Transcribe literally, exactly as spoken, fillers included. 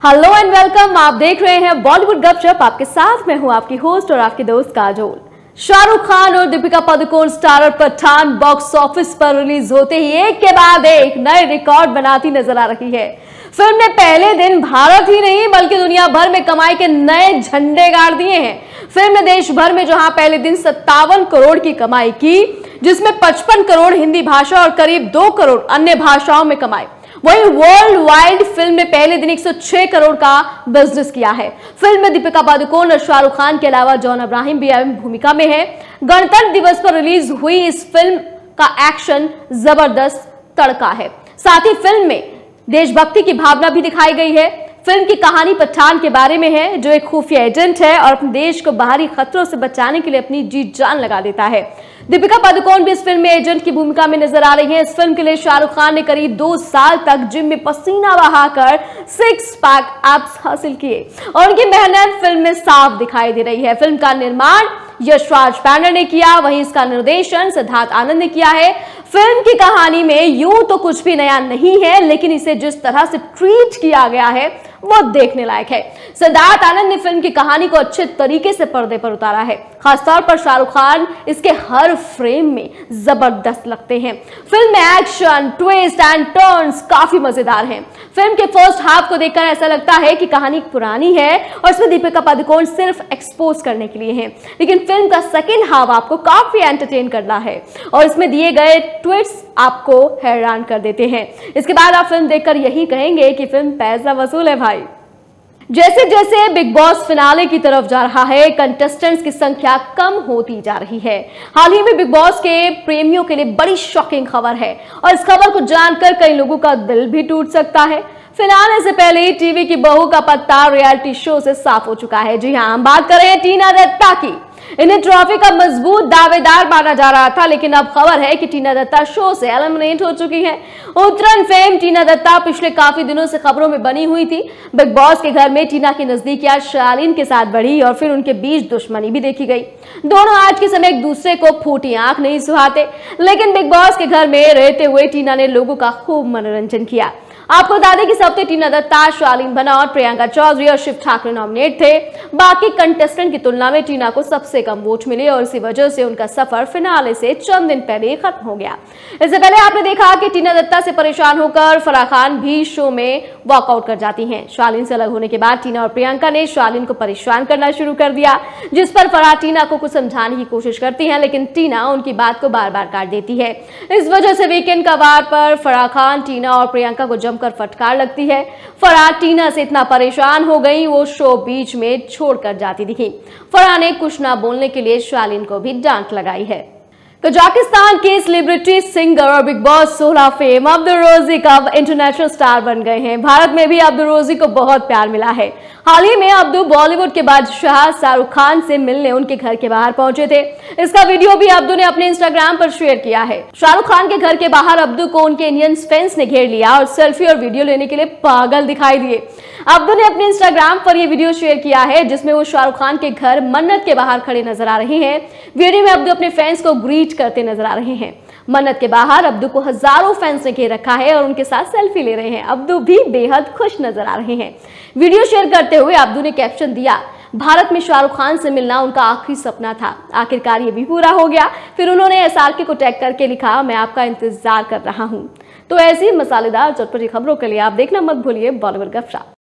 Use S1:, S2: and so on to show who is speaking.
S1: Hello and welcome. आप देख रहे हैं बॉलीवुड गपशप। आपके साथ मैं हूं आपकी होस्ट और आपकी दोस्त काजोल। शाहरुख खान और Deepika Padukone starrer Pathaan box office पर रिलीज होते ही एक के बाद एक नए रिकॉर्ड बनाती नजर आ रही है। फिल्म ने पहले दिन भारत ही नहीं बल्कि दुनिया भर में कमाई के नए झंडे गाड़ दिए हैं। फिल्म ने देश भर में जहां पहले दिन सत्तावन करोड़ की कमाई की, जिसमें पचपन करोड़ हिंदी भाषा और करीब दो करोड़ अन्य भाषाओं में कमाए, वहीं वर्ल्ड वाइड फिल्म ने पहले दिन एक सौ छह करोड़ का बिजनेस किया है। फिल्म में दीपिका पादुकोण और शाहरुख खान के अलावा जॉन अब्राहम भी अहम भूमिका में है। गणतंत्र दिवस पर रिलीज हुई इस फिल्म का एक्शन जबरदस्त तड़का है। साथ ही फिल्म में देशभक्ति की भावना भी दिखाई गई है। फिल्म की कहानी पठान के बारे में है, जो एक खुफिया एजेंट है और अपने देश को बाहरी खतरों से बचाने के लिए अपनी जी जान लगा देता है। दीपिका पादुकोण भी इस फिल्म में एजेंट की भूमिका में नजर आ रही है। इस फिल्म के लिए शाहरुख खान ने करीब दो साल तक जिम में पसीना बहाकर सिक्स पैक एब्स हासिल किए और उनकी मेहनत फिल्म में साफ दिखाई दे रही है। फिल्म का निर्माण यशराज बैनर ने किया, वहीं इसका निर्देशन सिद्धार्थ आनंद ने किया है। फिल्म की कहानी में यूं तो कुछ भी नया नहीं है, लेकिन इसे जिस तरह से ट्रीट किया गया है वो देखने लायक है। सिद्धार्थ आनंद ने फिल्म की कहानी को अच्छे तरीके से पर्दे पर उतारा है। खासतौर पर शाहरुख खान इसके हर फ्रेम में जबरदस्त लगते हैं। फिल्म में एक्शन, ट्विस्ट एंड टर्न्स काफी मजेदार हैं। फिल्म के फर्स्ट हाफ को देखकर ऐसा लगता है कि कहानी पुरानी है और इसमें दीपिका पादुकोण सिर्फ एक्सपोज करने के लिए है, लेकिन फिल्म का सेकेंड हाफ आपको काफी एंटरटेन करना है और इसमें दिए गए ट्विस्ट आपको हैरान कर देते हैं। इसके बाद आप फिल्म देखकर यही कहेंगे कि फिल्म पैसा वसूल है भाई। जैसे जैसे बिग बॉस फिनाले की तरफ जा रहा है, कंटेस्टेंट्स की संख्या कम होती जा रही है। हाल ही में बिग बॉस के प्रेमियों के लिए बड़ी शॉकिंग खबर है और इस खबर को जानकर कई लोगों का दिल भी टूट सकता है। फिनाले से पहले ही टीवी की बहू का पत्ता रियलिटी शो से साफ हो चुका है। जी हां, हम बात कर रहे हैं टीना दत्ता की। इन्हें ट्रॉफी का मजबूत दावेदार माना जा रहा था, लेकिन अब खबर है कि टीना दत्ता शो से एलिमिनेट हो चुकी है। उत्तराखंड फेम टीना दत्ता पिछले काफी दिनों से खबरों में बनी हुई थी। बिग बॉस के घर में टीना की नजदीकियां शालीन के साथ बढ़ी और फिर उनके बीच दुश्मनी भी देखी गई। दोनों आज के समय एक दूसरे को फूटी आंख नहीं सुहाते, लेकिन बिग बॉस के घर में रहते हुए टीना ने लोगों का खूब मनोरंजन किया। आपको बता दें कि इस हफ्ते टीना दत्ता, शालीन भनौत, प्रियंका चौधरी और शिव ठाकरे नॉमिनेट थे। बाकी कंटेस्टेंट की तुलना में टीना को सबसे कम वोट मिले और इसी वजह से उनका सफर फिनाले से चंद दिन पहले खत्म हो गया। इससे पहले आपने देखा कि टीना दत्ता से परेशान होकर फराह खान भी शो में वॉकआउट कर जाती हैं। शालीन से अलग होने के बाद टीना और प्रियंका ने शालीन को परेशान करना शुरू कर दिया, जिस पर फराह टीना को कुछ समझाने की कोशिश करती है, लेकिन टीना उनकी बात को बार बार काट देती है। इस वजह से वीकेंड का वार पर फराह खान, टीना और प्रियंका को जमकर फटकार लगती है। फराह टीना से इतना परेशान हो गई वो शो बीच में छोड़कर जाती दिखी। फराह ने कुछ ना बोलने के लिए शालीन को भी डांट लगाई है। कजाकिस्तान के सेलिब्रिटी सिंगर और बिग बॉस सोलह फेम अब्दुल रोज़िक अब इंटरनेशनल स्टार बन गए हैं। भारत में भी अब्दुल रोज़िक को बहुत प्यार मिला है। हाल ही में अब्दुल बॉलीवुड के बादशाह शाहरुख खान से मिलने उनके घर के बाहर पहुंचे थे। इसका वीडियो भी अब्दुल ने अपने इंस्टाग्राम पर शेयर किया है। शाहरुख खान के घर के बाहर अब्दुल को उनके इंडियन फैंस ने घेर लिया और सेल्फी और वीडियो लेने के लिए पागल दिखाई दिए। अब्दुल ने अपने इंस्टाग्राम पर यह वीडियो शेयर किया है, जिसमें वो शाहरुख खान के घर मन्नत के बाहर खड़े नजर आ रहे हैं। वीडियो में अब्दुल अपने फैंस को ग्रीट करते नजर आ रहे हैं। मन्नत के बाहर अब्दुल को हजारों फैंस ने घेर रखा है और उनके साथ सेल्फी ले रहे हैं। अब्दुल भी बेहद खुश नजर आ रहे हैं। वीडियो शेयर करते हुए अब्दुल ने कैप्शन दिया, भारत में शाहरुख खान से मिलना उनका आखिरी सपना था, आखिरकार ये भी पूरा हो गया। फिर उन्होंने एसआरके को टैग करके लिखा, मैं आपका इंतजार कर रहा हूं। तो ऐसी मसालेदार चटपटी खबरों के लिए आप देखना मत भूलिए बॉलीवुड गपशप।